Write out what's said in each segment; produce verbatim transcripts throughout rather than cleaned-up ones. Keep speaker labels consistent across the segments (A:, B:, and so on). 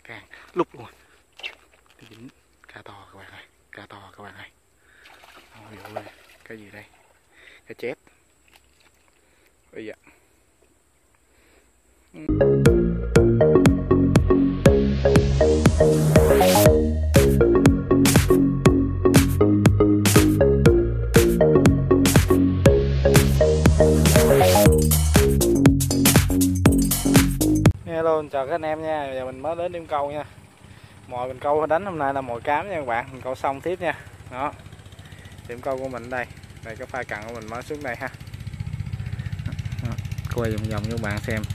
A: càng lúc luôn. Dính cá to các bạn ơi, cá to các bạn ơi. Ôi ôi, cái gì đây? Cá chép. Bây giờ hello, chào các anh em nha. Giờ mình mới đến điểm câu nha. Mồi mình câu đánh hôm nay là mồi cám nha các bạn. Mình câu xong tiếp nha. Đó. Điểm câu của mình đây. Đây cái pha cặn của mình mới xuống đây ha. Đó. Quay vòng vòng cho các bạn xem.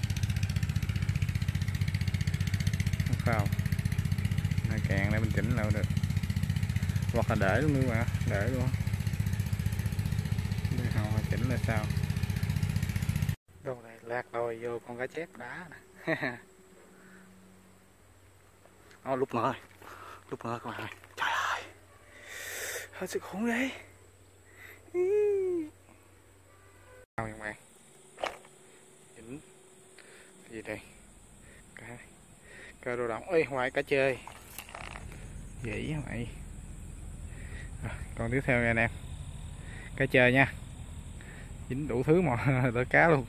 A: Không. Này càng để mình chỉnh lại được. Hoặc là để luôn các bạn, để luôn. Để hầu chỉnh là sao? Đâu này lạc rồi vô con cá chép đá nè. Nó lúc nữa rồi, lúc nữa các bạn ơi. Trời ơi, hơi sức khủng đấy. Sao các bạn? Dính gì đây? Cá, cá rô đồng. Ê, hoài cá chơi. Dĩ vậy. Rồi, còn tiếp theo nha anh em. Cá chơi nha. Dính đủ thứ mà tới cá luôn.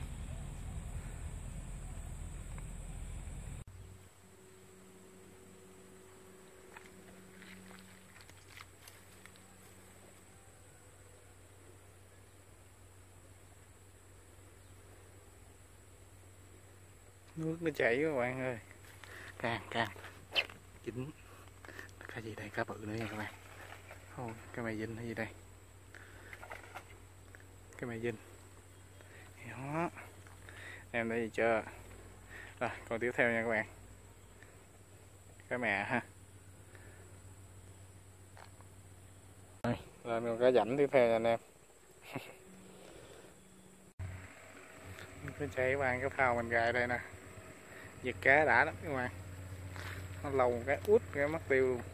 A: Nước nó chảy các bạn ơi. Càng càng dính. Cái gì đây? Cá bự nữa nha các bạn. Thôi, cái mày dính hay gì đây? Cái mày dính. Đó. Em thấy gì chưa? Rồi, còn tiếp theo nha các bạn. Cái mè ha. Rồi, mình có rảnh tiếp theo nha anh em. Cái chạy các bạn, cái phao mình gài đây nè. Giật cá đã lắm các bạn. Nó lầu một cái út cái mất tiêu luôn.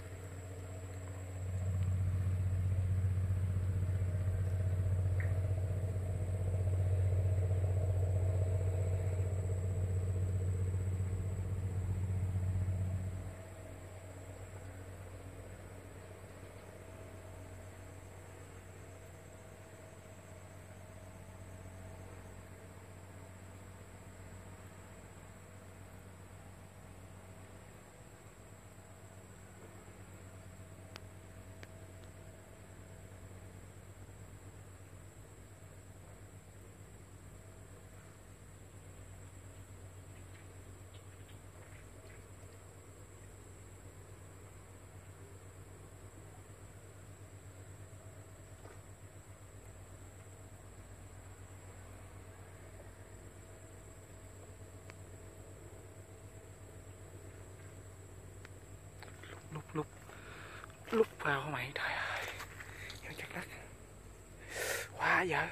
A: Lúc lúc lúc vào mày, trời ơi, chắc đất quá giờ.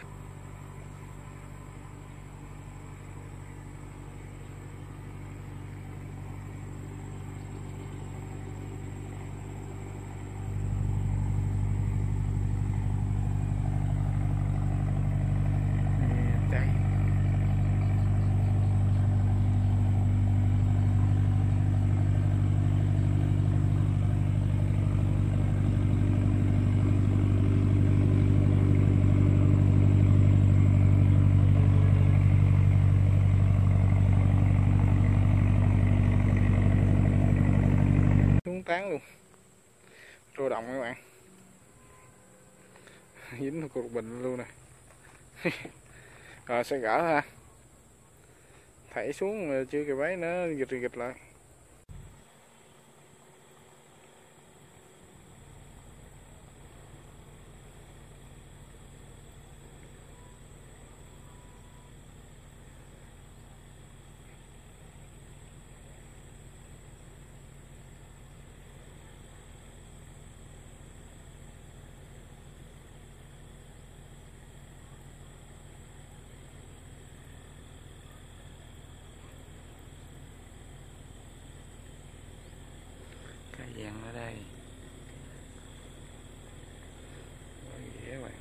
A: Đây. Xuống tán luôn. Rô động các bạn. Dính cục bình luôn nè. Rồi sẽ gỡ ha. Thảy xuống chưa kịp ấy nó gịch gịch lại. Cái vàng ở đây. Dễ vậy.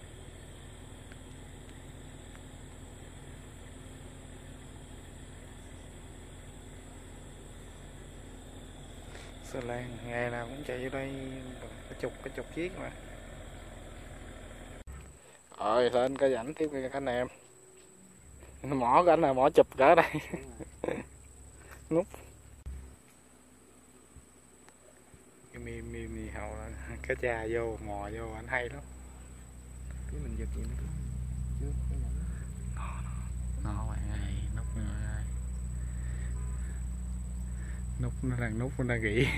A: Xà lan ngày nào cũng chạy vô đây cả chục cả chục chiếc mà. Rồi lên cái rảnh tiếp với các anh em. Mỏ của anh là mỏ chụp cỡ đây. Nút cái mi mi mi hậu là cá cha vô mò vô anh hay lắm.
B: Cái mình giật gì nó chưa có nhảy.
A: Nó nó bạn ơi, nút ơi. Nút nó đang nút nó đang nghỉ.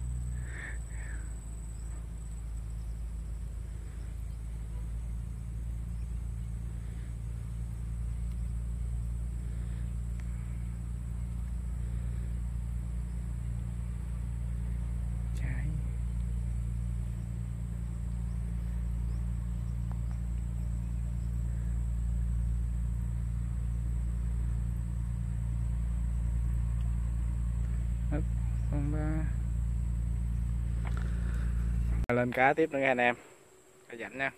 A: Trái con ba lên cá tiếp nữa nha anh em, cá rảnh nha.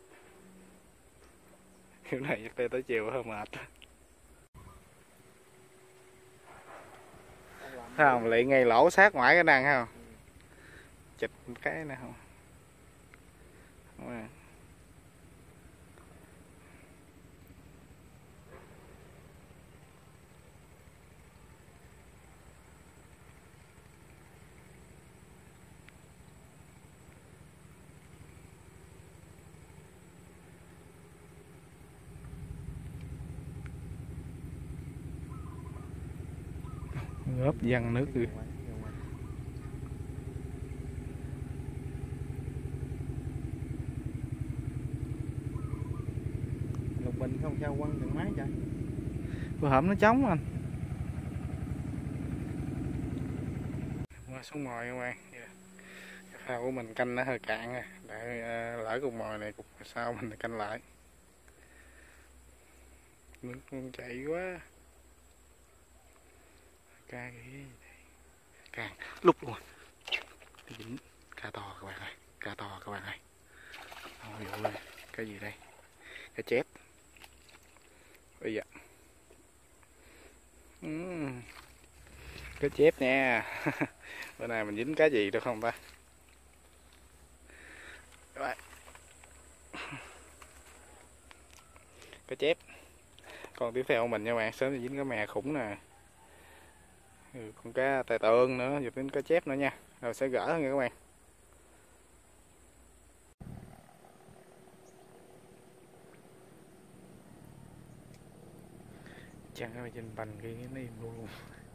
A: Kiểu này chắc tới tới chiều hơi mệt. Thấy không, lại ngay lỗ sát ngoài cái năng không, chịch cái này không. Đúng. Góp văng nước rồi.
B: Lục bình không sao quăng từng máy vậy.
A: Bữa hổm nó trống anh. Qua xuống mồi các bạn. Cái phao của mình canh nó hơi cạn rồi. Để uh, lỡ cục mồi này cục sau mình canh lại. Nước chạy quá. Ca kìa. Càng lúc luôn. Dính cá to các bạn ơi, cá to các bạn ơi. Ôi ơi, cái gì đây? Cá chép. Bây giờ. Uhm. Cá chép nha. Bữa nay mình dính cá gì được không ta? Các bạn. Cá chép. Còn tiếp theo mình nha bạn, sớm thì dính cá mè khủng nè. Ừ, con cá tài tượng nữa, giờ đến cá chép nữa nha. Rồi sẽ gỡ nha các bạn. Chẳng có trên bành cái nó im luôn.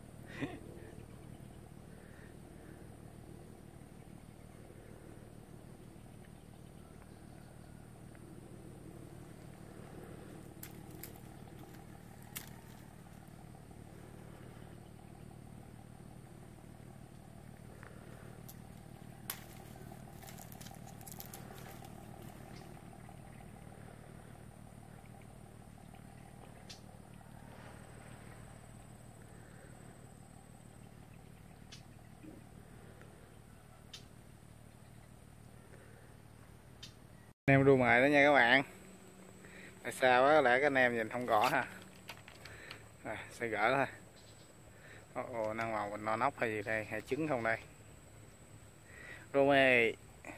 A: Anh em đua mài đó nha các bạn. Tại sao á, lẽ các anh em nhìn không rõ ha. Rồi, sẽ gỡ thôi. Ồ, ồ năng màu mình no nóc hay gì đây, hay trứng không đây. Rome.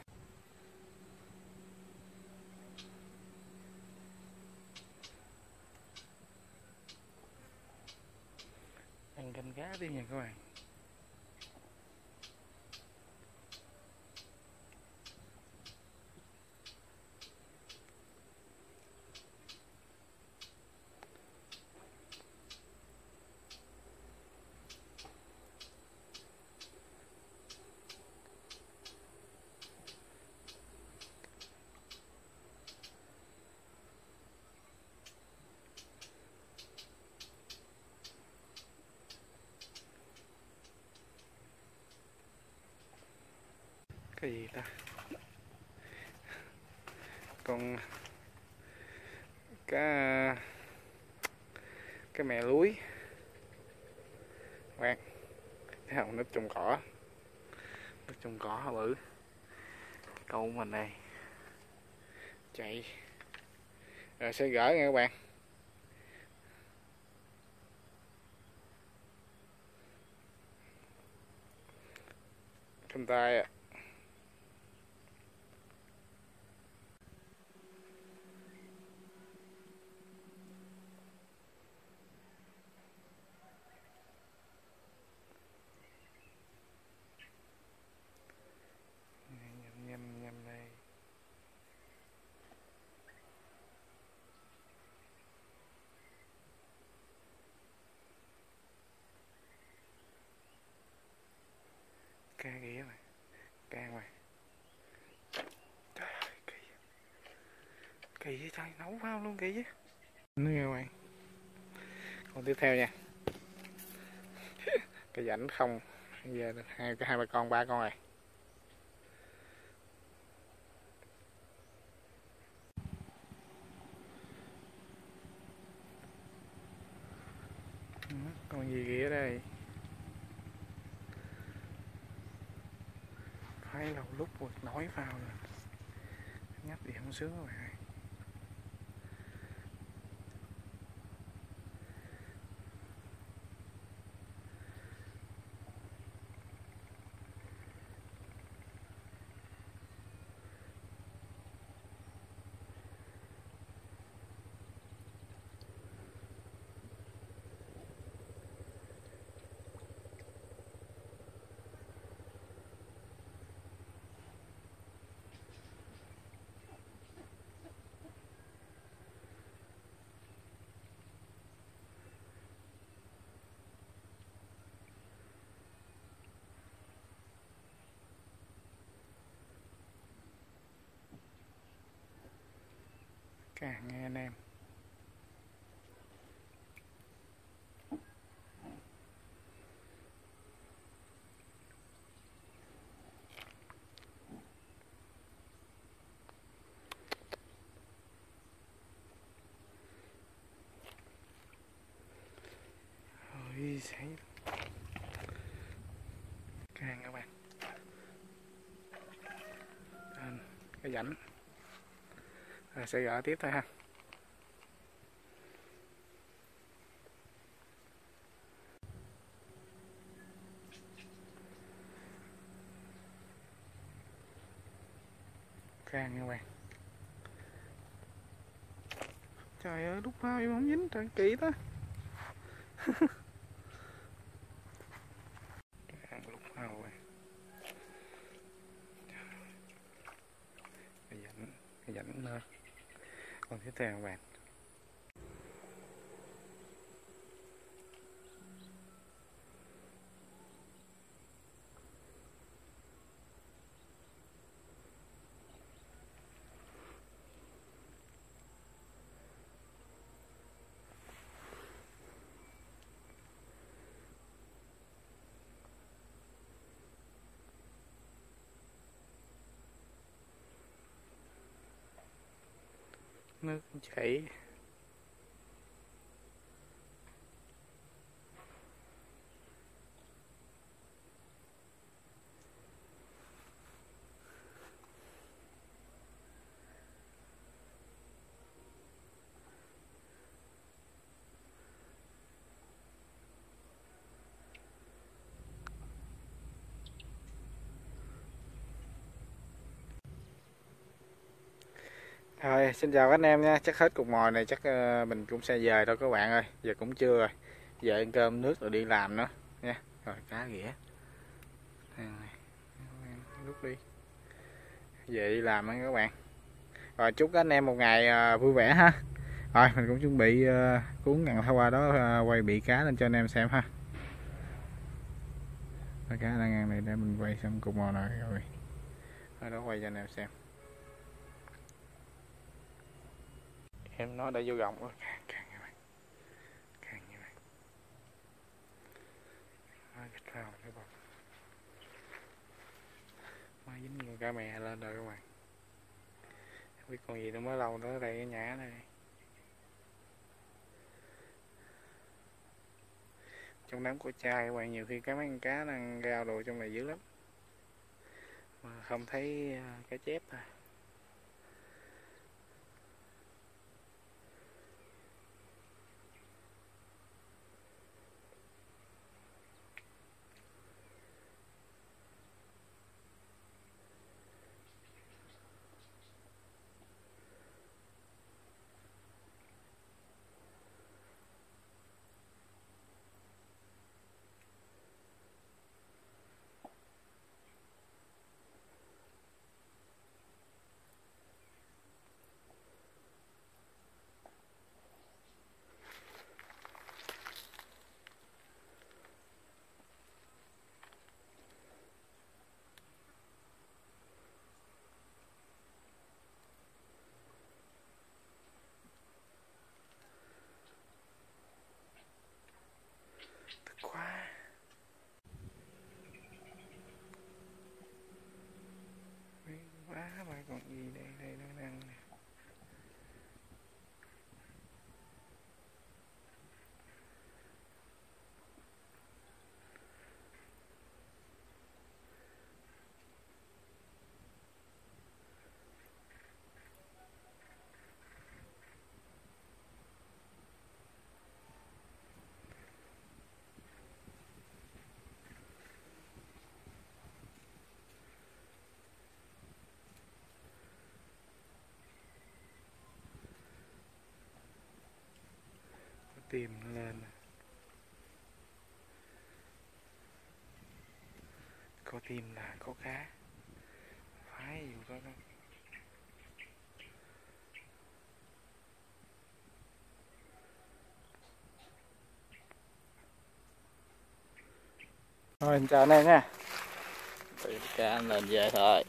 A: Ăn canh cá đi nha các bạn. Cái gì ta? Con cá cái mè lúi. Bạn thấy không, nước trồng cỏ. Nước trồng cỏ bự. Câu mình này. Chạy. Rồi sẽ gỡ nha các bạn. Trong tay ạ. Nhâm nhâm nhâm đây. Cá ghé này, cá ngoài. Trời ơi, kỳ. Kỳ vậy trời, nấu vào luôn kỳ vậy. Nó nghe ngoài. Còn tiếp theo nha. Cái rãnh không, giờ hai cái hai ba con ba con này. Con gì ghẻ đây? Phải lâu lúc rồi nói vào rồi. Nhấp thì không sướng rồi. Càng nghe anh em. Ôi sấy. Càng các bạn. Nên cái rãnh rồi sẽ gỡ tiếp thôi ha. Càng các bạn. Trời ơi, lúc nào em không dính trời kỹ đó. Càng lúc nào rồi. Cái rãnh, cái rãnh nữa. Còn tiếp theo các bạn. Nước chảy. Rồi, xin chào các anh em nha. Chắc hết cục mồi này chắc uh, mình cũng sẽ về thôi các bạn ơi. Giờ cũng trưa rồi. Về ăn cơm nước rồi đi làm nữa nha. Rồi cá ghẻ. Lúc đi. Về đi làm nha các bạn. Rồi chúc các anh em một ngày uh, vui vẻ ha. Rồi mình cũng chuẩn bị uh, cuốn ngàn thau qua đó uh, quay bị cá lên cho anh em xem ha. Cá đang ngang này để mình quay xong cục mồi này rồi. Ở đó quay cho anh em xem. Em nó đã vô gọng rồi. Càng càng như vậy. Càng như vậy. Mới gạch vào cái bọc. Mới dính con cá mè lên rồi các bạn. Không biết con gì nó mới lâu nữa đây cái nhã này. Trong đám cổ chai các bạn, nhiều khi cái mấy con cá đang rao đồ trong này dữ lắm. Mà không thấy cá chép thôi. gì đây, đây nó đang nè. Tìm nó lên nè. Có tìm là có cá, phải dù đó đó. Rồi chào anh em nha. Tìm cá lên về thôi.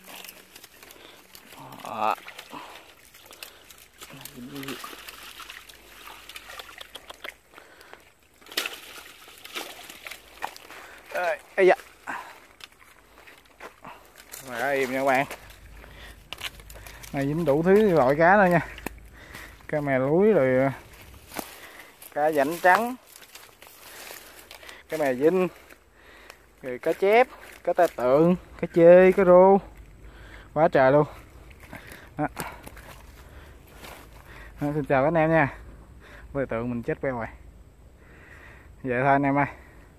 A: Đó. Ây da. Mà im nha các bạn. Này dính đủ thứ loại cá thôi nha. Cá mè lúi rồi cá rảnh trắng, cá mè vinh, rồi cá chép, cá ta tượng, cá chê, cá rô, quá trời luôn. Đó. Đó, xin chào các anh em nha. Với tượng mình chết queo rồi. Vậy thôi anh em ơi.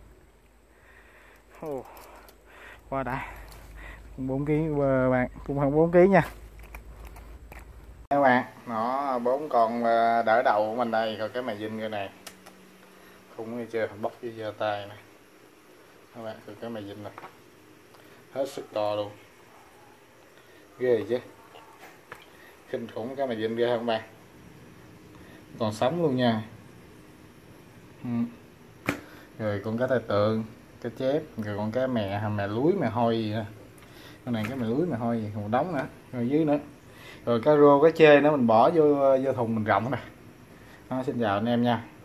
A: Oh, qua đã. bốn ký bạn, cũng hơn bốn ký nha. Các bạn, nó bốn con đỡ đầu của mình đây, rồi cái mè vinh cái này. Không nghe chưa, bóc với giơ tay này. Các bạn, rồi cái mè vinh này. Hết sức to luôn. Ghê chứ. Kinh khủng cái mè vinh ghê không bạn? Còn sống luôn nha. Ừ. Rồi con cá tai tượng, cá chép, rồi con cá mè mè lúi mè hôi gì nè. Con này cái mè lúi mè hôi gì, một đống nữa, rồi dưới nữa. Rồi cá rô cá chê nữa mình bỏ vô vô thùng mình rộng nè. Đó, xin chào anh em nha.